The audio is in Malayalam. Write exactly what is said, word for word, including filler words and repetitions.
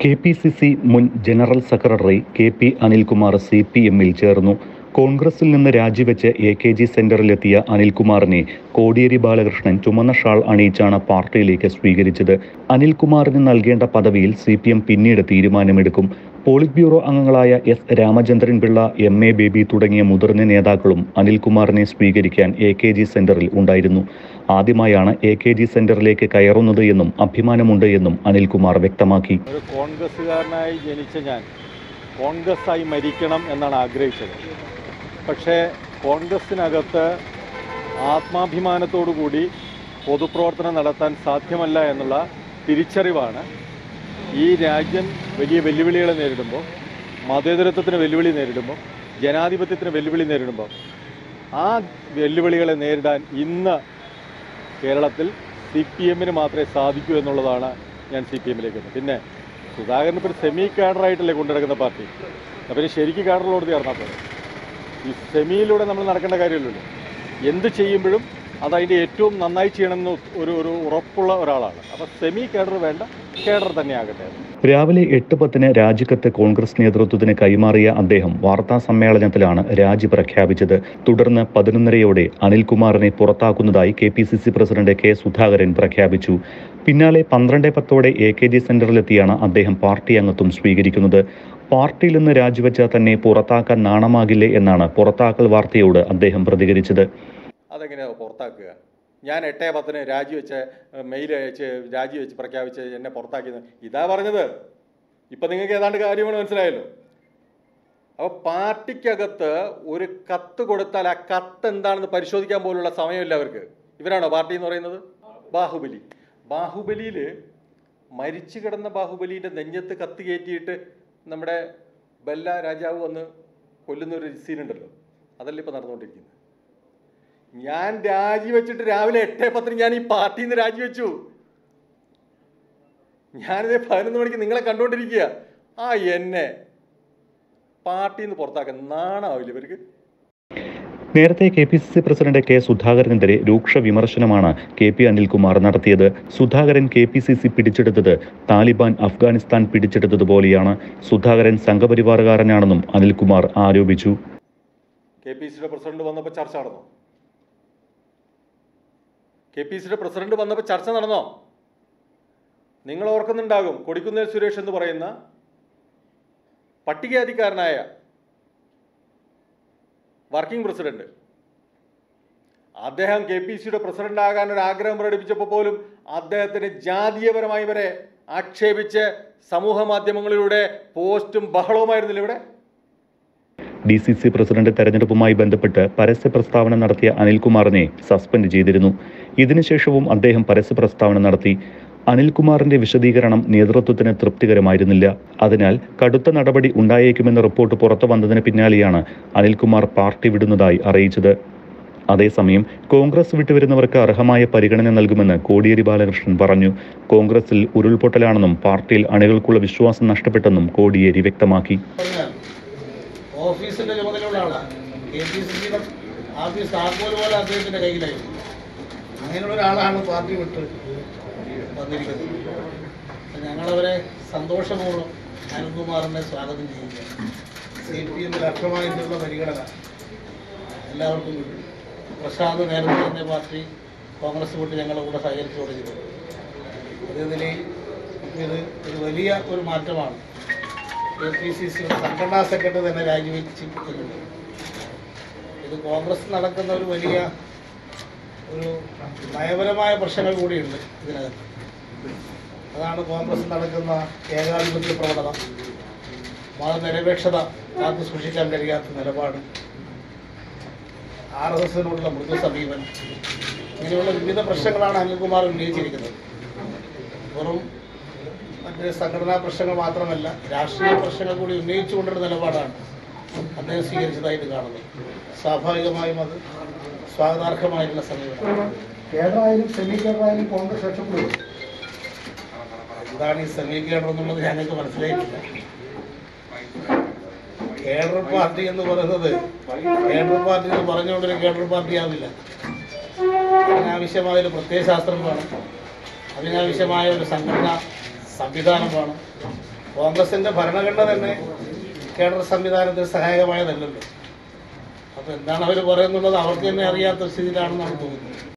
കെ പി സി സി മുൻ general secretary K P Anilkumar C P എമ്മിൽ ചേർന്നു. കോൺഗ്രസിൽ നിന്ന് രാജിവെച്ച് എ കെ ജി സെന്ററിലെത്തിയ അനിൽകുമാറിനെ കോടിയേരി ബാലകൃഷ്ണൻ ചുമന്ന ഷാൾ അണിയിച്ചാണ് പാർട്ടിയിലേക്ക് സ്വീകരിച്ചത്. അനിൽകുമാറിന് നൽകേണ്ട പദവിയിൽ സി പി എം പിന്നീട് തീരുമാനമെടുക്കും. പോളിറ്റ് ബ്യൂറോ അംഗങ്ങളായ S Ramachandran Pillai, M A Baby തുടങ്ങിയ മുതിർന്ന നേതാക്കളും അനിൽകുമാറിനെ സ്വീകരിക്കാൻ എ കെ ജി സെന്ററിൽ ഉണ്ടായിരുന്നു. ആദ്യമായാണ് എ കെ ജി സെന്ററിലേക്ക് കയറുന്നത് എന്നും അഭിമാനമുണ്ട് എന്നും അനിൽകുമാർ വ്യക്തമാക്കി. ഒരു കോൺഗ്രസ്സുകാരനായി ജനിച്ച ഞാൻ കോൺഗ്രസ്സായി മരിക്കണം എന്നാണ് ആഗ്രഹിച്ചത്. പക്ഷേ കോൺഗ്രസ്സിനകത്ത് ആത്മാഭിമാനത്തോടുകൂടി പൊതുപ്രവർത്തനം നടത്താൻ സാധ്യമല്ല എന്നുള്ള തിരിച്ചറിവാണ് ഈ രാജ്യം വലിയ വെല്ലുവിളികളെ നേരിടുമ്പോൾ, മതേതരത്വത്തിന് വെല്ലുവിളി നേരിടുമ്പോൾ, ജനാധിപത്യത്തിന് വെല്ലുവിളി നേരിടുമ്പോൾ ആ വെല്ലുവിളികളെ നേരിടാൻ ഇന്ന് കേരളത്തിൽ സി പി എമ്മിന് മാത്രമേ സാധിക്കൂ എന്നുള്ളതാണ് ഞാൻ സി പി എമ്മിലേക്ക് വരുന്നത്. പിന്നെ സുധാകരൻ ഇപ്പോൾ സെമി കാഡറായിട്ടല്ലേ കൊണ്ടുനടക്കുന്ന പാർട്ടി. അപ്പം ശരിക്കും കാഡറിലോട് ചേർന്നാൽ പോലെ ഈ സെമിയിലൂടെ നമ്മൾ നടക്കേണ്ട കാര്യമല്ലല്ലോ. എന്ത് ചെയ്യുമ്പോഴും അതതിൻ്റെ ഏറ്റവും നന്നായി ചെയ്യണമെന്ന് ഒരു ഒരു ഉറപ്പുള്ള ഒരാളാണ്. അപ്പോൾ സെമി കേഡർ വേണ്ട, കേഡർ തന്നെ ആകട്ടെ. രാവിലെ എട്ട് പത്തിന് രാജിക്കത്ത് കോൺഗ്രസ് നേതൃത്വത്തിന് കൈമാറിയ അദ്ദേഹം വാർത്താ സമ്മേളനത്തിലാണ് രാജി പ്രഖ്യാപിച്ചത്. തുടർന്ന് പതിനൊന്നരയോടെ അനിൽകുമാറിനെ പുറത്താക്കുന്നതായി K P C C president K Sudhakaran പ്രഖ്യാപിച്ചു. പിന്നാലെ പന്ത്രണ്ട് പത്തോടെ എ കെ ജി സെന്ററിലെത്തിയാണ് അദ്ദേഹം പാർട്ടി അംഗത്വം സ്വീകരിക്കുന്നത്. പാർട്ടിയിൽ നിന്ന് രാജിവെച്ചാൽ തന്നെ പുറത്താക്കാൻ നാണമാകില്ലേ എന്നാണ് പുറത്താക്കൽ വാർത്തയോട് അദ്ദേഹം പ്രതികരിച്ചത്. അതെങ്ങനെയാണ് പുറത്താക്കുക? ഞാൻ എട്ടേ പത്തിന് രാജിവെച്ച് മെയിൽ അയച്ച് രാജിവെച്ച് പ്രഖ്യാപിച്ച് എന്നെ പുറത്താക്കിയത് ഇതാ പറഞ്ഞത്. ഇപ്പം നിങ്ങൾക്ക് ഏതാണ്ട് കാര്യങ്ങൾ മനസ്സിലായല്ലോ. അപ്പോൾ പാർട്ടിക്കകത്ത് ഒരു കത്ത് കൊടുത്താൽ ആ കത്ത് എന്താണെന്ന് പരിശോധിക്കാൻ പോലുള്ള സമയമില്ല അവർക്ക്. ഇവരാണോ പാർട്ടി എന്ന് പറയുന്നത്? ബാഹുബലി ബാഹുബലിയിൽ മരിച്ചു കിടന്ന ബാഹുബലിൻ്റെ നെഞ്ഞത്ത് കത്ത് കയറ്റിയിട്ട് നമ്മുടെ ബെല്ല രാജാവ് വന്ന് കൊല്ലുന്നൊരു സീനുണ്ടല്ലോ, അതല്ല ഇപ്പോൾ നടന്നുകൊണ്ടിരിക്കുന്നത്. ഞാൻ രാജിവെച്ചിട്ട് രാവിലെ എട്ടേ പത്തിന് ഞാൻ ഈ പാർട്ടിയിൽ നിന്ന് രാജിവെച്ചു. ഞാനിതേ പതിനൊന്ന് മണിക്ക് നിങ്ങളെ കണ്ടുകൊണ്ടിരിക്കുക. ആ എന്നെ പാർട്ടിയിൽ നിന്ന് പുറത്താക്കാൻ നാണാവില്ല ഇവർക്ക്. നേരത്തെ K P C C president K സുധാകരനെതിരെ രൂക്ഷ വിമർശനമാണ് കെ പി അനിൽകുമാർ നടത്തിയത്. Sudhakaran K P C C പിടിച്ചെടുത്തത് താലിബാൻ അഫ്ഗാനിസ്ഥാൻ പിടിച്ചെടുത്തതുപോലെയാണ്. സുധാകരൻ സംഘപരിവാറുകാരനാണെന്നും അനിൽകുമാർ ആരോപിച്ചു. കെ പി സിയുടെ പ്രസിഡന്റ് വന്നപ്പോൾ ചർച്ച നടന്നു. കെ പി സിയുടെ പ്രസിഡന്റ് വന്നപ്പോൾ ചർച്ച നടന്നോ? നിങ്ങൾ ഓർക്കുന്നുണ്ടാകും, കൊടിക്കുന്നിൽ സുരേഷ് എന്ന് പറയുന്ന പട്ടികജാതിക്കാരനായ വർക്കിംഗ് പ്രസിഡന്റ്, അദ്ദേഹം കെ പി സിയുടെ പ്രസിഡന്റ് ആകാൻ ഒരു ആഗ്രഹം പ്രകടിപ്പിച്ചപ്പോൾ പോലും അദ്ദേഹത്തിന് ജാതീയപരമായി വരെ ആക്ഷേപിച്ച് സമൂഹ മാധ്യമങ്ങളിലൂടെ പോസ്റ്റും ബഹളവുമായിരുന്നില്ല ഇവിടെ. ഡി സി സി പ്രസിഡന്റ് തെരഞ്ഞെടുപ്പുമായി ബന്ധപ്പെട്ട് പരസ്യ പ്രസ്താവന നടത്തിയ അനിൽകുമാറിനെ സസ്പെൻഡ് ചെയ്തിരുന്നു. ഇതിനുശേഷവും അദ്ദേഹം പരസ്യ പ്രസ്താവന നടത്തി. അനിൽകുമാറിന്റെ വിശദീകരണം നേതൃത്വത്തിന് തൃപ്തികരമായിരുന്നില്ല. അതിനാൽ കടുത്ത നടപടി ഉണ്ടായേക്കുമെന്ന റിപ്പോർട്ട് പുറത്തു വന്നതിന് പിന്നാലെയാണ് അനിൽകുമാർ പാർട്ടി വിടുന്നതായി അറിയിച്ചത്. അതേസമയം കോൺഗ്രസ് വിട്ടുവരുന്നവർക്ക് അർഹമായ പരിഗണന നൽകുമെന്ന് കോടിയേരി ബാലകൃഷ്ണൻ പറഞ്ഞു. കോൺഗ്രസിൽ ഉരുൾപൊട്ടലാണെന്നും പാർട്ടിയിൽ അണികൾക്കുള്ള വിശ്വാസം നഷ്ടപ്പെട്ടെന്നും കോടിയേരി വ്യക്തമാക്കി. ഓഫീസിന്റെ ചുമതലയുള്ള ആളാണ്. കെ പി സി സിയുടെ ആഫീസ് താക്കോൽ പോലെ അദ്ദേഹത്തിന്റെ കയ്യിലായിരുന്നു. അങ്ങനെയുള്ള ഒരാളാണ് പാർട്ടി വിട്ട് വന്നിരിക്കുന്നത്. ഞങ്ങളവരെ സന്തോഷപൂർവ്വം അനിൽകുമാറിനെ സ്വാഗതം ചെയ്യുക. സി പി എമ്മിൽ അക്ഷമായിട്ടുള്ള പരിഗണന എല്ലാവർക്കും കിട്ടും. പ്രശാന്ത് നേരത്തെ തന്നെ പാർട്ടി കോൺഗ്രസ് വിട്ട് ഞങ്ങളുടെ കൂടെ സഹകരിച്ചു തുടങ്ങിയിട്ടുണ്ട്. അതിൽ ഇത് ഒരു വലിയ ഒരു മാറ്റമാണ്. കെ പി സി സിയുടെ സംഘടനാ സെക്രട്ടറി തന്നെ രാജിവെച്ചിട്ടുണ്ട്. ഇത് കോൺഗ്രസ് നടക്കുന്ന ഒരു വലിയ ഒരു നയപരമായ പ്രശ്നങ്ങൾ കൂടിയുണ്ട് ഇതിനകത്ത്. അതാണ് കോൺഗ്രസ് നടക്കുന്ന ഏകാധിപത്യ പ്രവണത, മതനിരപേക്ഷത കാത്തു സൂക്ഷിക്കാൻ കഴിയാത്ത നിലപാട്, ആർ എസ് എസിനോടുള്ള മൃദു സമീപനം, ഇങ്ങനെയുള്ള വിവിധ പ്രശ്നങ്ങളാണ് അനിൽകുമാർ ഉന്നയിച്ചിരിക്കുന്നത്. വെറും മറ്റ് സംഘടനാ പ്രശ്നങ്ങൾ മാത്രമല്ല, രാഷ്ട്രീയ പ്രശ്നങ്ങൾ കൂടി ഉന്നയിച്ചുകൊണ്ടൊരു നിലപാടാണ് അദ്ദേഹം സ്വീകരിച്ചതായിട്ട് കാണുന്നത്. സ്വാഭാവികമായും അത് സ്വാഗതാർഹമായിട്ടുള്ള സമീപനം. കേഡറായാലും സെമി കേഡറായാലും കോൺഗ്രസ് രക്ഷപ്പെടും. എന്താണ് ഈ സെമി കേഡർ എന്നുള്ളത് ഞങ്ങൾക്ക് മനസ്സിലായിട്ടില്ല. കേഡർ പാർട്ടി എന്ന് പറയുന്നത് കേഡർ പാർട്ടി എന്ന് പറഞ്ഞുകൊണ്ടൊരു കേഡർ പാർട്ടി ആവില്ല. അതിനാവശ്യമായൊരു പ്രത്യയശാസ്ത്രം വേണം, അതിനാവശ്യമായ ഒരു സംഘടന സംവിധാനം വേണം. കോൺഗ്രസിന്റെ ഭരണഘടന തന്നെ കേഡർ സംവിധാനത്തിന് സഹായകമായതല്ലല്ലോ. അപ്പൊ എന്താണ് അവർ പറയുന്നുള്ളത് അവർക്ക് തന്നെ അറിയാത്ത സ്ഥിതിയിലാണെന്നാണ് തോന്നുന്നത്.